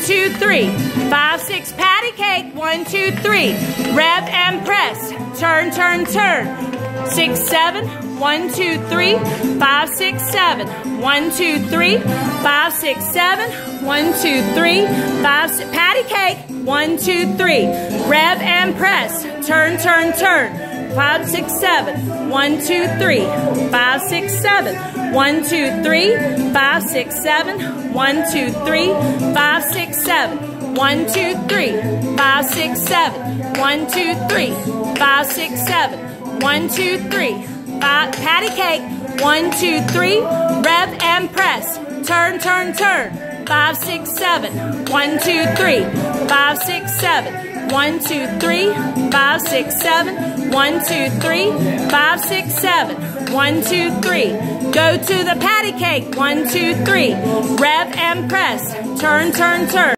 2, 3. 5, 6, patty cake. 1, 2, 3. Rev and press. Turn, turn, turn. 6, 7. 1, 2, 3. 5, 6, 7. 1, 2, 3. 5, 6, 7. 1, 2, 3. 5, 6, patty cake. 1, 2, 3. Rev and press. Turn, turn, turn. 5, 6, 7. 1, 2, 3. 5, 6, 7. 1, 2, 3. 5, 6, 7. 1, 2, 3. 5, 6, 7. 1, 2, 3. 5, 6, 7. 1, 2, 3. 5, 6, 7. 1, 2, 3. Patty cake. 1, 2, 3. Rev and press. Turn, turn, turn. 5, 6, 7. 1, 2, 3. 5, 6, 7. 1, 2, 3. 5, 6, 7. 1, 2, 3. 5, 6, 7. 1, 2, 3. Go to the patty cake. 1, 2, 3. Rev and press. Turn, turn, turn.